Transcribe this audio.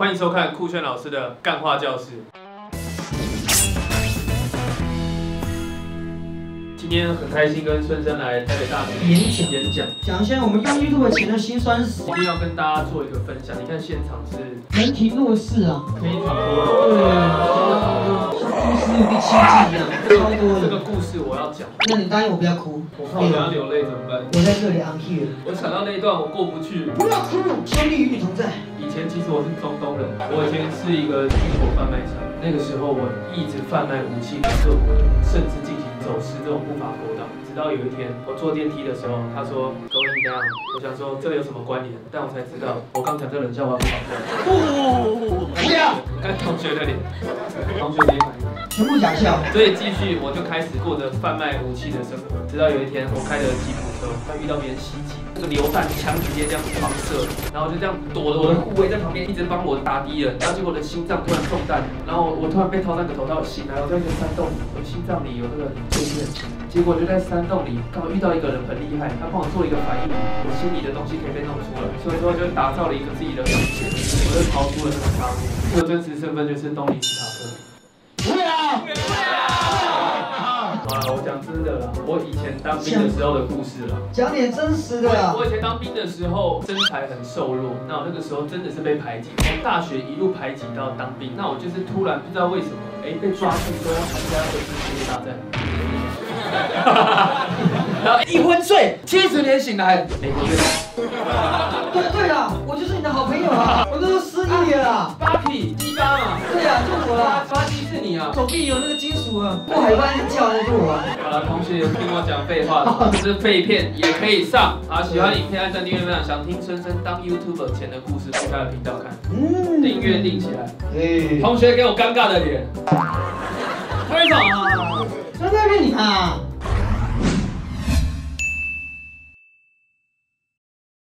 欢迎收看酷炫老师的干话教室。今天很开心跟孙生来台北大学演讲， 讲一下我们用 YouTube 前的辛酸史。 一定要跟大家做一个分享。你看现场是人体弱势啊， 非常多人， 对，像故事第7季一样，超多的。 这个故事我要讲， 那你答应我不要哭， 我怕我等下流泪怎么办？ 我在这里 I'm here。 我想到那一段我过不去。 不要哭，兄弟与你同在。 以前其实我是中东人，我以前是一个军火贩卖商，那个时候我一直贩卖武器给各国人，甚至进行走私这种不法勾当。直到有一天我坐电梯的时候，他说 Going down， 我想说这有什么关联？但我才知道我刚讲这冷笑话不好笑。不要！看同学的脸，同学没反应。 全部假笑， 所以继续我就开始过着贩卖武器的生活，直到有一天我开着吉普车，他遇到别人袭击，这个流弹枪直接这样狂射，然后我就这样躲着我的护卫在旁边一直帮我打敌人，然后结果我的心脏突然中弹，然后我突然被掏那个头套醒来，我在一个山洞里，我的心脏里有那个碎片，结果就在山洞里刚好遇到一个人很厉害，他帮我做一个反应，我心里的东西可以被弄出来，所以说就打造了一个自己的表现，我就逃出了这个沙漠，这个真实身份就是东尼史塔克。不要！好了，我讲真的啦，我以前当兵的时候的故事啦， 讲点真实的啦。 我以前当兵的时候身材很瘦弱，那我那个时候真的是被排挤，从大学一路排挤到当兵，那我就是突然不知道为什么，被抓去说要参加二次世界大战。然后一昏睡，70年醒来，美国队。 对啦，我就是你的好朋友啊，我都失忆了啦。 巴皮鸡巴嘛， 对啊，就我啦。 巴基是你啊， 手臂有那个金属啊，过海关叫的就我啊。 好了，同学听我讲废话，这废片也可以上。好，喜欢影片按赞、订阅、分享。想听孙生当 YouTuber 前的故事，去他的频道看。订阅订起来。同学给我尴尬的脸。为什么？ 在那边你看。